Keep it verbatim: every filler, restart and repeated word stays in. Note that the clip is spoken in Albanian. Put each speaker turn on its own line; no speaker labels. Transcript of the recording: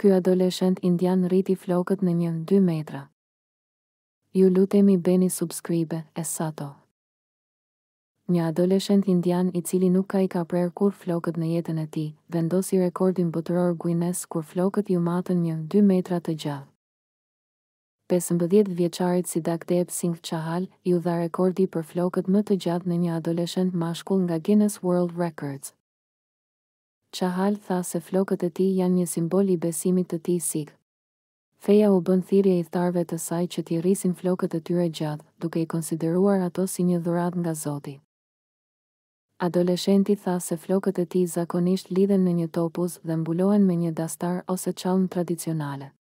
Ky adoleshent indian rriti flokët në një dy metra. Ju lutemi bëni subscribe, Essato. Një adoleshent indian i cili nuk ka i ka prerë kur flokët në jetën e tij, vendosi rekordin botëror Guinness kur flokët ju matën një dy metra të gjatë. pesëmbëdhjetë vjeçarit Sidakdeb Singh Chahal ju dha rekordi për flokët më të gjatë në një adoleshent mashkull nga Guinness World Records. Chahal tha se flokët e tij janë një simbol i besimit të tij Sikh. Feja u bën thirrje idhtarëve të saj që t'i rrisin flokët e tyre gjatë, duke i konsideruar ato si një dhuratë nga Zoti. Adoleshenti tha se flokët e tij zakonisht lidhen në një topuz dhe mbulohen me një dastar ose çallën tradicionale.